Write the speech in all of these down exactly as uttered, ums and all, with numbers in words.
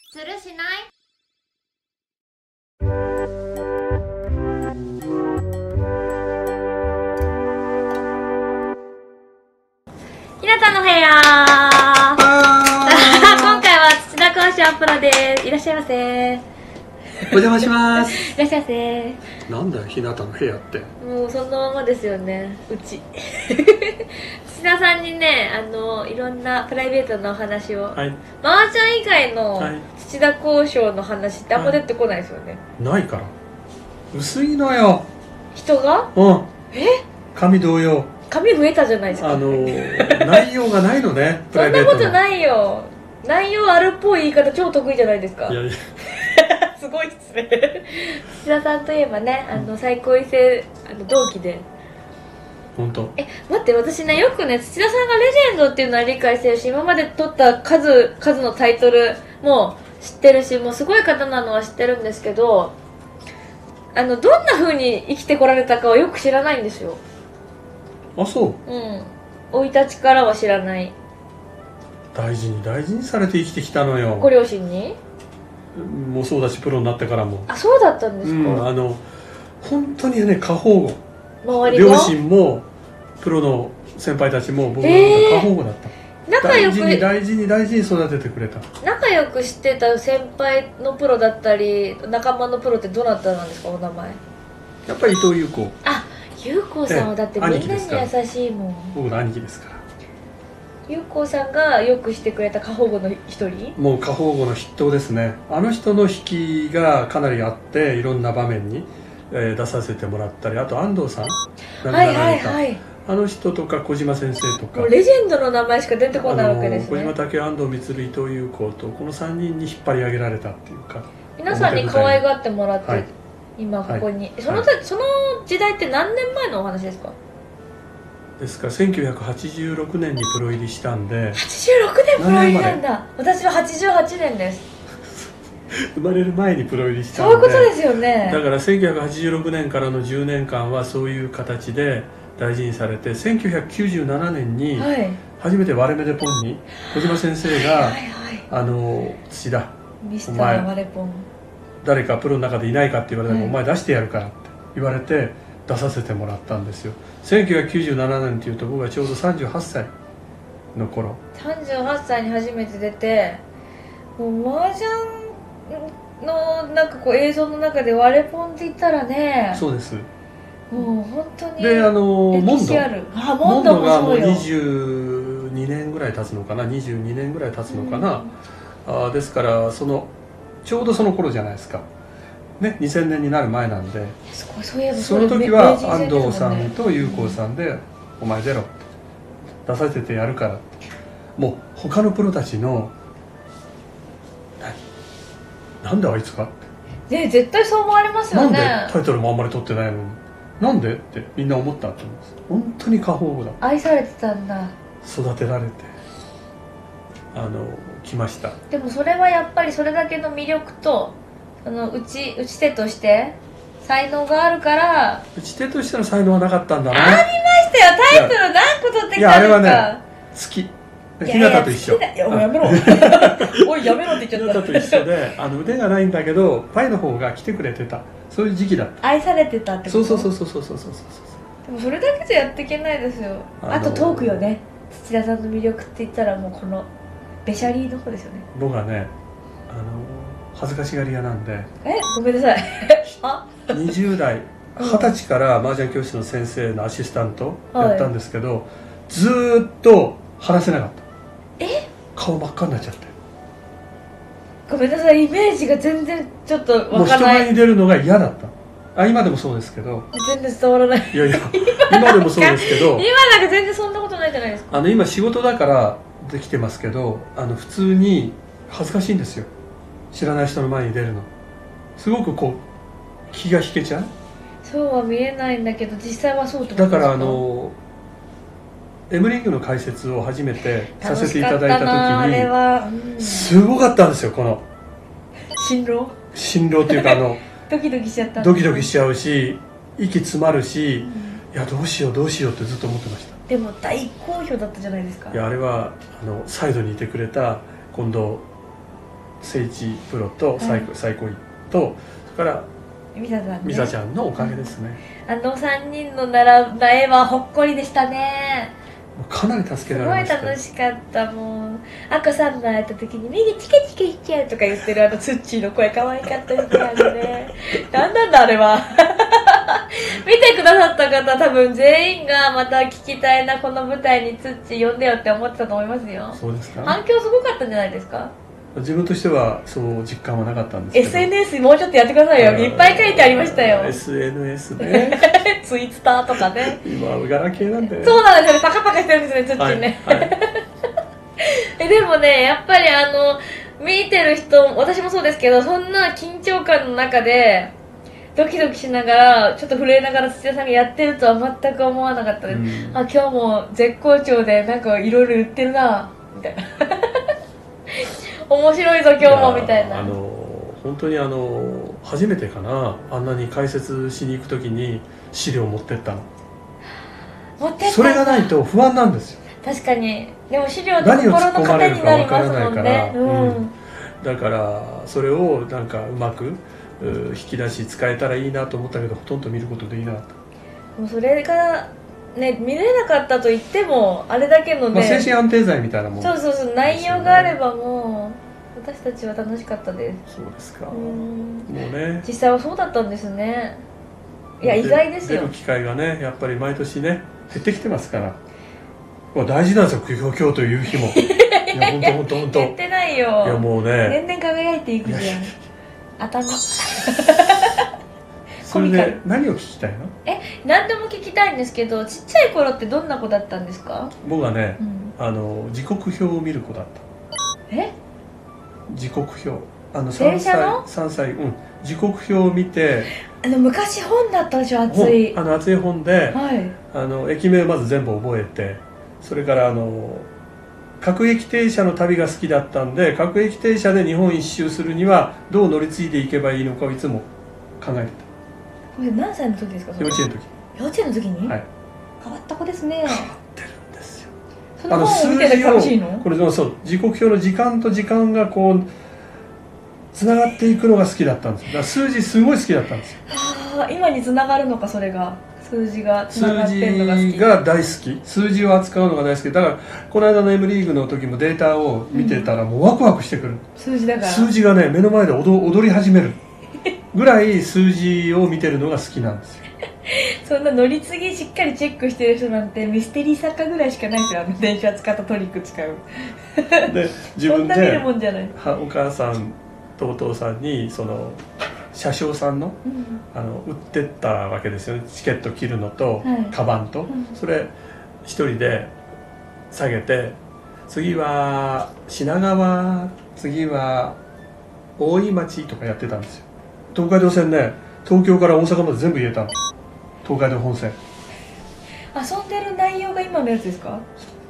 するしない。ひなたの部屋今回は土田講師アップロです。いらっしゃいませ。 お邪魔します。 いらっしゃいませ。 なんだよ、ひなたの部屋って。 もうそのままですよね、うち土田さんにね、あのいろんなプライベートなお話を、はい、マーちゃん以外の土田交渉の話ってあんま出てこないですよね、 はい、ないから薄いのよ、 人が。 うん。 え、 紙同様。 紙増えたじゃないですか。 あのー、内容がないのねプライベートの。 そんなことないよ。内容あるっぽい言い方超得意じゃないですか。いやいやすごいですね土田さんといえばね、あの最高位生あの同期で。 本当。 え、待って、私ね、よくね、土田さんがレジェンドっていうのは理解してるし、今まで取った数数のタイトルも知ってるし、もうすごい方なのは知ってるんですけど、あのどんな風に生きてこられたかはよく知らないんですよ。 あ、そう。 うん、生い立ちからは知らない。 大事に大事にされて生きてきたのよ。 ご両親にもうそうだし、プロになってからも。 あ、そうだったんですか。うん、 あの本当にね、過保護。 周り両親もプロの先輩たちも僕の過保護だった、えー、仲良く大事に大事に大事に育ててくれた。 仲良くしてた先輩のプロだったり仲間のプロってどなたなんですか、お名前。 やっぱり伊藤優子。 あ、優子さんはだってみんなに優しいもん。 僕の兄貴ですから。 優子さんがよくしてくれた過保護の一人。 もう過保護の筆頭ですね。あの人の引きがかなりあって、いろんな場面にえー、出させてもらったり、あと安藤さん、亡くなられた、はいはいはい、あの人とか小島先生とか、 もうレジェンドの名前しか出てこないわけですね。 小島武夫、安藤満、伊藤優子とこのさんにんに引っ張り上げられたっていうか、 皆さんに可愛がってもらって、はい、今ここに、はい、その、はい、その時代って何年前のお話ですか。 ですからせんきゅうひゃくはちじゅうろくねんにプロ入りしたんで。 はちじゅうろくねんプロ入りなんだ。私ははちじゅうはちねんです。 生まれる前にプロ入りしたんで。 そういうことですよね。 だからせんきゅうひゃくはちじゅうろくねんからのじゅうねんかんはそういう形で大事にされて、せんきゅうひゃくきゅうじゅうななねんに初めて割れ目でポンに小島先生が、はいはいはい、あの土田、 ミスター割れポン、 誰かプロの中でいないかって言われたら、はい、お前出してやるからって言われて出させてもらったんですよ。せんきゅうひゃくきゅうじゅうななねんっていうと僕はちょうどさんじゅうはっさいの頃。 さんじゅうはっさいに初めて出て、もう麻雀のなんかこう映像の中でワレポンって言ったらね。 そうです。 もう本当にで、あの歴史ある。あ、モンドもがもうにじゅうにねんぐらい経つのかな、にじゅうにねんぐらい経つのかな、うん、あですからそのちょうどその頃じゃないですかね、にせんねんになる前なんで。 すごい、そういえばその時は安藤さんと優子さんで、うん、お前出ろって出させてやるからって、もう他のプロたちのなんであいつかって、 ね、絶対そう思われますよね。 なんでタイトルもあんまり取ってないのになんでってみんな思ったと思います。本当に過保護だ。 愛されてたんだ。 育てられてあの来ました。 でもそれはやっぱりそれだけの魅力と、あの打ち打ち手として才能があるから。 打ち手としての才能はなかったんだな。 ありましたよ。タイトル何個取ってきたんですか。いや、あれはね、 好き。ひなたと一緒。 いや、もうやめろおいやめろって言っちゃった。 ひなたと一緒で、あの腕がないんだけどパイの方が来てくれてた、そういう時期だった。 愛されてたってこと。 そうそうそうそうそうそうそう。 でもそれだけじゃやっていけないですよ。あのー、あとトークよね。土田さんの魅力って言ったらもうこのベシャリーの方ですよね。 僕はね、あのー、恥ずかしがり屋なんで。 え、ごめんなさいあにじゅうだいはたちから麻雀教室の先生のアシスタントやったんですけど、はい、ずーっと話せなかった。 え、 顔真っ赤になっちゃって。 ごめんなさい、イメージが全然ちょっとわからない。 もう人前に出るのが嫌だった。あ、今でもそうですけど。 全然伝わらない。 いやいや今でもそうですけど今なんか全然そんなことないじゃないですか。 あの今仕事だからできてますけど、あの普通に恥ずかしいんですよ、知らない人の前に出るの。すごくこう気が引けちゃう。 そうは見えないんだけど実際はそうってことですか。 だからあのエムリングの解説を初めてさせていただいた時に、あれは、うん、すごかったんですよ、この心労心労っていうかあのドキドキしちゃった。 ドキドキしちゃうし、息詰まるし、うん、いやどうしようどうしようってずっと思ってました。 でも大好評だったじゃないですか。 いや、あれはあのサイドにいてくれた近藤聖地プロと最高、はい、最高位とそれからミサちゃん、ね、 ミサちゃんのおかげですね、 うん、あのさんにんの並んだ絵はほっこりでしたね。 かなり助けられました。 すごい楽しかった。もう赤さんが会った時に目がチカチカしちゃうとか言ってるあのツッチーの声可愛かったですね。何なんだあれは。見てくださった方多分全員がまた聞きたいな、この舞台にツッチー呼んでよって思ってたと思いますよ。 そうですか。 反響すごかったんじゃないですか。 自分としてはそう実感はなかったんですけどエスエヌエス もうちょっとやってくださいよ。いっぱい書いてありましたよ。 エスエヌエス ね。 ツイッターとかね。 今はガラケーなんでね。 そうなんですよね。パカパカしてるんですね、ツッチーね、はいはい、えでもね、やっぱりあの見てる人、私もそうですけど、そんな緊張感の中でドキドキしながらちょっと震えながら土屋さんがやってるとは全く思わなかったです、うん、あ、今日も絶好調でなんかいろいろ言ってるなみたいな。面白いぞ今日もみたいな。 あの本当にあの初めてかな、あんなに解説しに行くときに資料を持ってったの。 持ってった。 それがないと不安なんですよ。 確かに。でも資料って心の糧になりますもんね。うん、 だからそれをなんかうまく引き出し使えたらいいなと思ったけど、ほとんど見ることできなかった。 もうそれがね、見れなかったと言ってもあれだけのね、 まあ、精神安定剤みたいなもん、 そうそうそう、内容があればもう私たちは楽しかったです。 そうですか。もうね、 実際はそうだったんですね。いや意外ですよ。 出る機会がね、やっぱり毎年ね減ってきてますから、まあ、大事なんですよ、今日という日も。いや本当本当本当減ってないよ。 いやもうね、 年々輝いていくじゃん。頭。 それで何を聞きたいの？ え、何でも聞きたいんですけど、ちっちゃい頃ってどんな子だったんですか？ 僕はね、 うん、 あの時刻表を見る子だった。 え？ 時刻表、あのさんさい、さんさい、うん、時刻表を見て、 あの昔本だったでしょ、厚い。 あの厚い本で、 はい、 あの駅名をまず全部覚えて、それからあの各駅停車の旅が好きだったんで、各駅停車で日本一周するにはどう乗り継いでいけばいいのかをいつも考えてた。 これ何歳の時ですか？ 幼稚園の時。 幼稚園の時に？ はい。 変わった子ですね。 変わってるんですよ。 その本を見てて楽しいの？ これのそう時刻表の時間と時間がこうつながっていくのが好きだったんです。だから数字すごい好きだったんですよ。 はあ、今につながるのか、それが。数字がつながってるのが好き。 数字が大好き。数字を扱うのが大好き。だからこの間の M リーグの時もデータを見てたらもうワクワクしてくる。うん、 数字だから。 数字がね、目の前で 踊, 踊り始めるぐらい数字を見てるのが好きなんですよ。 そんな乗り継ぎしっかりチェックしてる人なんてミステリー作家ぐらいしかないですよ。あの電車使ったトリック使う。 で自分でそんな見るもんじゃない。 お母さんとお父さんにその車掌さん の,、うん、あの売ってったわけですよね。チケット切るのと、はい、カバンと、うん、それ一人で下げて、次は品川、次は大井町とかやってたんですよ。東海道線ね、東京から大阪まで全部言えたの。東海道本線。 遊んでる内容が今のやつですか？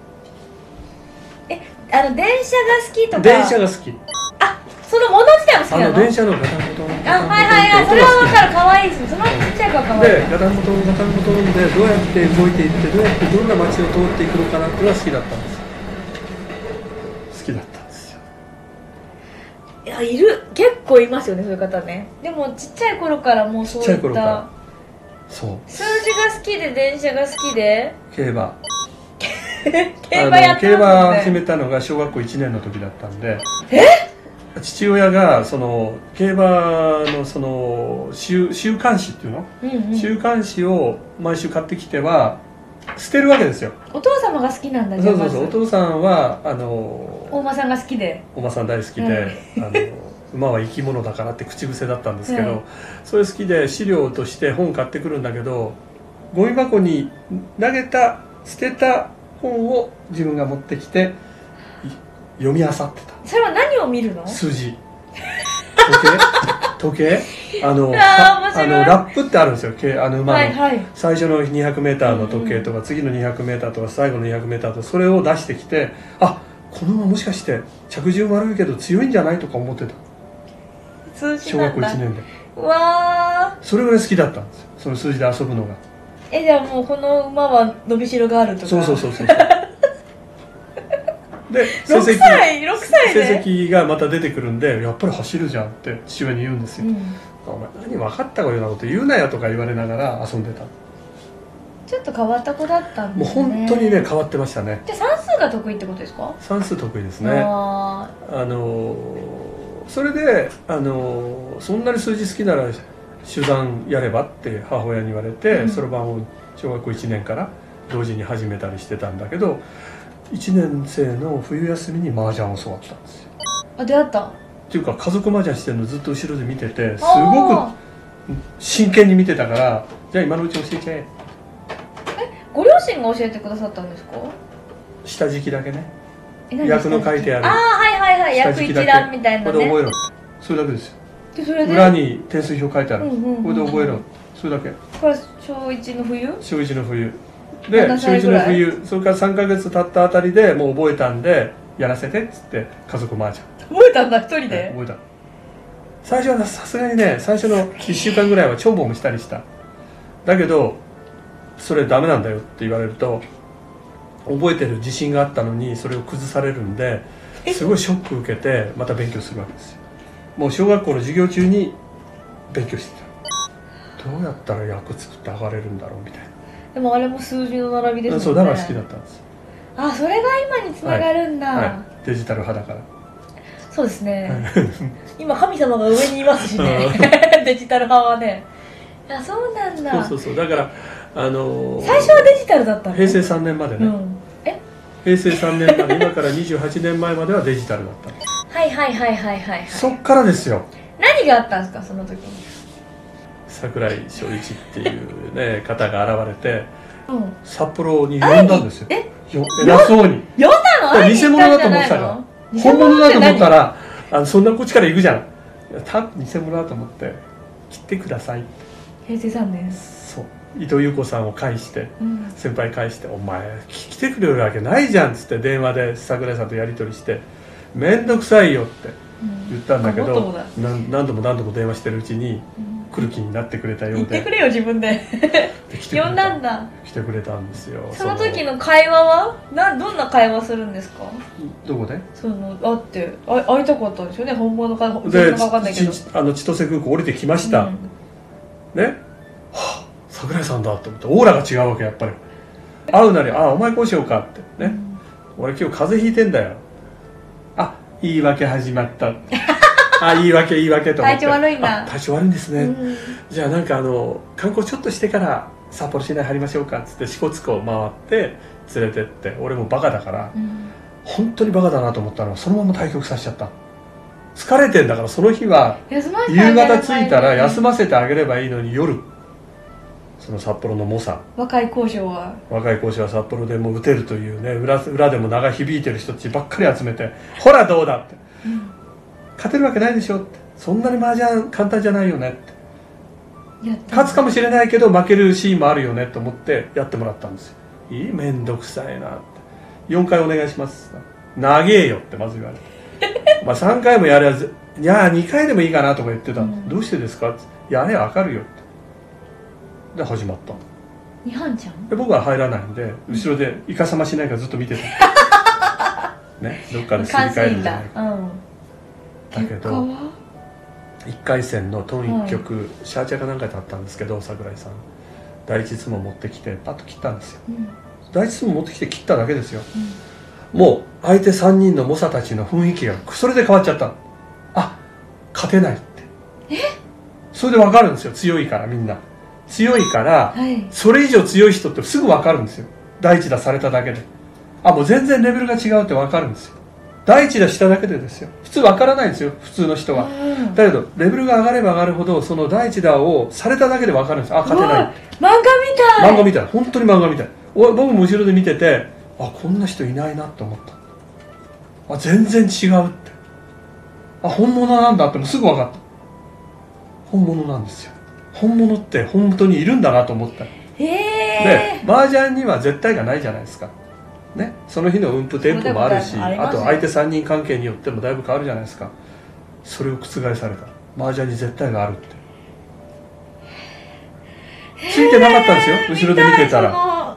え、あの電車が好きとか。 電車が好き。 あ、そのもの自体も好きなの？ あの電車のガタンゴトン。 あ、はいはいはい、それは分かる、可愛いです。そのちっちゃい子は可愛い。 で、ガタンゴトンガタンゴトンでどうやって動いていって、どうやってどんな街を通っていくのかなっていうのが好きだったんです。好きだったんですよ。 いや、いる、結構いますよね、そういう方ね。でもちっちゃい頃からもうそういった。ちっちゃい頃から。そう。数字が好きで電車が好きで。 競馬。 競馬やってますね。 競馬始めたのが小学校いちねんの時だったんで。 え？ 父親がその競馬のその 週, 週刊誌っていうの、うんうん、週刊誌を毎週買ってきては捨てるわけですよ。 お父様が好きなんだ。 そうそうそう、お父さんはあの大間さんが好きで、 大間さん大好きで、はい、あの馬は生き物だからって口癖だったんですけど、はい、それ好きで資料として本買ってくるんだけど、ゴミ箱に投げた捨てた本を自分が持ってきて読み漁ってた。 それは何を見るの？ 数字、時計、時計、あのああのラップってあるんですよ。あの馬の、はいはい、最初のにひゃくメーターの時計とか、うん、次のにひゃくメーターとか最後のにひゃくメーターとか、それを出してきて、あ、この馬もしかして着順悪いけど強いんじゃないとか思ってた。 数字小学校いちねんで。 うわー、 それぐらい好きだったんですよ、その数字で遊ぶのが。 え、じゃあもうこの馬は伸びしろがあるとか。 そうそうそうそう。 で成績ろくさいろくさいで成績がまた出てくるんで、やっぱり走るじゃんって父親に言うんですよ、うん、お前何分かったようなこと言うなよとか言われながら遊んでた。 ちょっと変わった子だったんですね。 もう本当にね変わってましたね。 で算数が得意ってことですか？ 算数得意ですね。ああのそれであのそんなに数字好きなら手段やればって母親に言われてそろばんを小学校いちねんから同時に始めたりしてたんだけど、いちねん生の冬休みに麻雀を教わったんですよ。 あ、出会ったっていうか家族麻雀してるのずっと後ろで見ててすごく真剣に見てたから、じゃあ今のうち教えちゃえ。 ご両親が教えてくださったんですか？ 下敷きだけね、役の書いてある。 ああ、はいはいはい、役一覧みたいなね。 これで覚えろ、それだけですよ。 でそれで裏に点数表書いてある、これで覚えろ、それだけ。 これ小一の冬？ 小一の冬で、小一の冬、それからさんかげつ経ったあたりでもう覚えたんでやらせてっつって家族麻雀覚えたんだ、一人で。 覚えた。最初はさすがにね、最初のいっしゅうかんぐらいは帳簿もしたりした。だけどそれダメなんだよって言われると、覚えてる自信があったのにそれを崩されるんで、すごいショック受けてまた勉強するわけですよ。もう小学校の授業中に勉強してた。どうやったら役作って上がれるんだろうみたいな。 でもあれも数字の並びですもんね。 そうだから好きだったんです。 あ、それが今につながるんだ、はいはい、 デジタル派だから。 そうですね今神様が上にいますしねデジタル派はね。いや、そうなんだ。 そうそうそう、だからあのー、 最初はデジタルだったの？ 平成さんねんまでね、うん、 え平成さんねんまで今からにじゅうはちねんまえまではデジタルだったんです。 はいはいはいはいはい、はい、 そっからですよ。 何があったんですかその時に？ 櫻井翔一っていうね方が現れて、うん、札幌に呼んだんですよ。 えよ偉そうに呼んだの？ 偽物だと思ってたから、本物だと思ったらあのそんなこっちから行くじゃん。多分偽物だと思って来てください。 平成さんねん。 そう、伊藤優子さんを介して、うん、先輩介して「お前来てくれるわけないじゃん」っつって電話で櫻井さんとやり取りして「面倒くさいよ」って言ったんだけど、うん、何, 何度も何度も電話してるうちに来る気になってくれたようで、 言ってくれよ自分で呼んだんだ。 来てくれたんですよ。 その時の会話はな、どんな会話するんですか？ どこで？ その会ってあ会いたかったんですよね。本物か本物か分かんないけど、 あの千歳空港降りてきました、うん、ね、はあ、櫻井さんだと思って、オーラが違うわけやっぱり。会うなり「あお前こうしようか」ってね、うん、俺今日風邪ひいてんだよ。あ、言い訳始まったあ、言い訳言い訳と思って、 体調悪いんだ。 体調悪いんですね、うん、じゃあなんかあの観光ちょっとしてから札幌市内入りましょうかっつって支笏湖を回って連れてって、俺もバカだから、うん、本当にバカだなと思ったのはそのまま対局させちゃった。疲れてんだからその日は夕方着いたら休ませてあげればいいのに、夜その札幌の猛者、 若い交渉は若い交渉は札幌でも打てるというね、 裏, 裏でも長響いてる人たちばっかり集めて「ほらどうだ」って、うん、勝てるわけないでしょって、そんなに麻雀簡単じゃないよねって、勝つかもしれないけど負けるシーンもあるよねと思ってやってもらったんですよ。いい、めんどくさいなって、よんかいお願いします長えよってまず言われてまあさんかいもやれず、いやにかいでもいいかなとか言ってた、うん、どうしてですかって、やれわかるよってで始まった。 二班ちゃんで僕は入らないんで後ろでイカサマしないからずっと見てたね、どっかですり替えるんじゃないか、うん、だけどいっかい戦のトンいっ局、はい、シャーチャーかなんかだったんですけど、櫻井さん第一質問持ってきてパッと切ったんですよ、うん、第一質問持ってきて切っただけですよ、うん、もう相手さんにんの猛者たちの雰囲気がそれで変わっちゃった。あ、勝てないって、 えそれで分かるんですよ。強いから、みんな強いから、はい、それ以上強い人ってすぐ分かるんですよ。第一打されただけで、あ、もう全然レベルが違うって分かるんですよ。第一打しただけでですよ。普通分からないんですよ、普通の人は。だけどレベルが上がれば上がるほどその第一打をされただけで分かるんですよ。あ、勝てない。 漫画みたい。 漫画みたい、本当に漫画みたい。僕も後ろで見てて、あ、こんな人いないなって思った。あ、全然違うって、あ、本物なんだってもうすぐ分かった。本物なんですよ。本物って本当にいるんだなと思った。 へで、麻雀には絶対がないじゃないですか、ね、その日の運布テンポもあるし、あと相手さんにん関係によってもだいぶ変わるじゃないですか。それを覆された。麻雀に絶対があるってついてなかったんですよ、後ろで見てたら。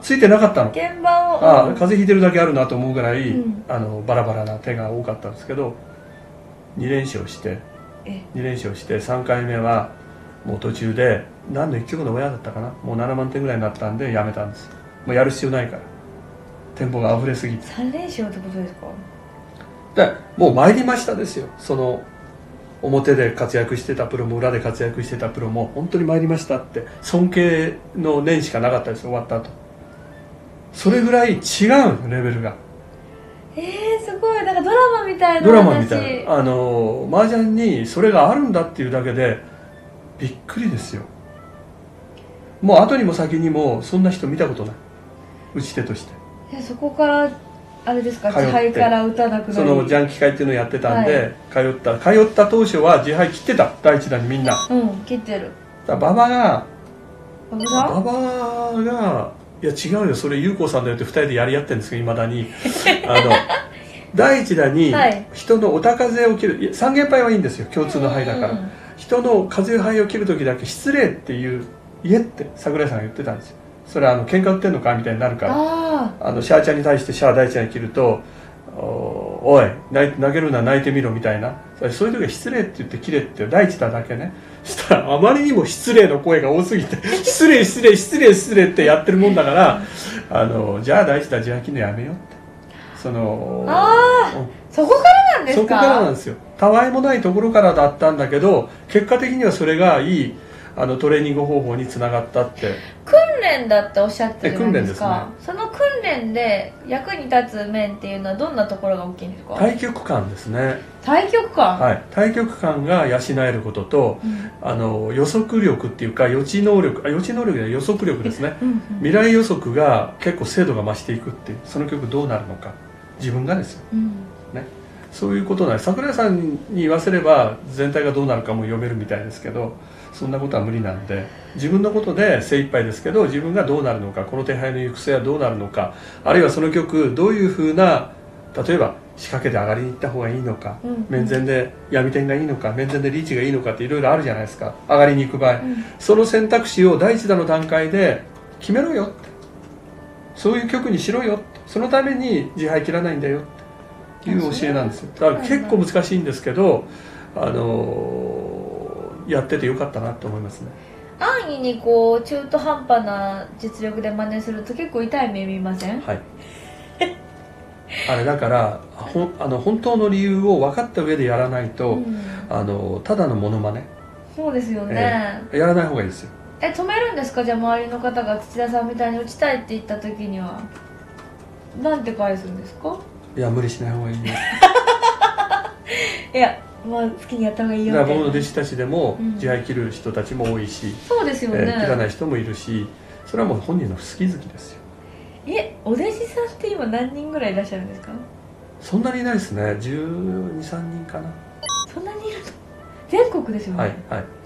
ついてなかったの。 鍵盤を、 ああ風邪ひいてるだけあるなと思うぐらい、 うん、 あのバラバラな手が多かったんですけど、に連勝してに連勝してさんかいめはもう途中で何のいっきょくの親だったかな、もうななまんてんぐらいになったんでやめたんです。もうやる必要ないから、店舗が溢れすぎて。 さん連勝ってことですか？ でもう参りましたですよ。その表で活躍してたプロも裏で活躍してたプロも本当に参りましたって尊敬の念しかなかったです。終わった後それぐらい違うのレベルが。 えー、すごい。なんかドラマみたいな話。 ドラマみたいな、あの麻雀にそれがあるんだっていうだけでびっくりですよ。もう後にも先にもそんな人見たことない、打ち手として。 えそこからあれですか、自敗から打たなくなり、 そのジャンキ会っていうのをやってたんで、はい、通った通った当初は自敗切ってた、第一弾にみんな。 うん切ってる。 だ馬場が馬場さん馬場がいや違うよ、それ優子さんだよってふたりでやり合ってるんですけどいまだにあの第一弾に人のおた風を切る、いや三元杯はいいんですよ、共通の杯だから、うん、人の風杯を切る時だけ失礼っていう言えって桜井さんが言ってたんですよ。それはあの喧嘩売ってんのかみたいになるから、ああのシャーちゃんに対してシャー第一弾に切ると「おい投げるな泣いてみろ」みたいな、そういう時は失礼って言って切れって第一弾だけね。したらあまりにも失礼の声が多すぎて失礼失礼失礼失礼ってやってるもんだからあのじゃあ第一弾自敗切るのやめようって。そのああ、うん、そこからなんですか。 そこからなんですよ。たわいもないところからだったんだけど結果的にはそれがいいあのトレーニング方法につながったって。 訓練だっておっしゃってるじゃないですか。ですね、その訓練で役に立つ面っていうのはどんなところが大きいんですか？ 太極感ですね。 太極感、 はい、太極感が養えることと、うん、あの予測力っていうか予知能力、あ予知能力では予測力ですねうん、うん、未来予測が結構精度が増していくっていう、その曲どうなるのか自分がですよ、うんね、そういうことなんです。桜井さんに言わせれば全体がどうなるかも読めるみたいですけど、そんなことは無理なんで自分のことで精一杯ですけど、自分がどうなるのか、この手配の行く末はどうなるのか、あるいはその曲どういうふうな、例えば仕掛けで上がりに行った方がいいのか、うん、面前で闇点がいいのか、面前でリーチがいいのかっていろいろあるじゃないですか、上がりに行く場合、うん、その選択肢を第一弾の段階で決めろよって、そういう曲にしろよって、そのために自敗切らないんだよっていう教えなんですよ。だから結構難しいんですけど、あのー、やっててよかったなと思いますね。 安易にこう中途半端な実力で真似すると結構痛い目見ません？ はいあれだからほあの本当の理由を分かった上でやらないと、うん、あのただのモノマネ。 そうですよね、 えー、やらない方がいいですよ。 え止めるんですか？じゃあ周りの方が土田さんみたいに打ちたいって言った時にはなんて返すんですか？ いや無理しない方がいいねいやもう好きにやった方がいいよみたいな。 僕の弟子たちでも自敗切る人たちも多いし、うん、 そうですよね、えー、切らない人もいるし、それはもう本人の好き好きですよ。 え、お弟子さんって今何人ぐらいいらっしゃるんですか？ そんなにいないですね。じゅうに、さんにんかな。 そんなにいるの？全国ですよね。 はいはい。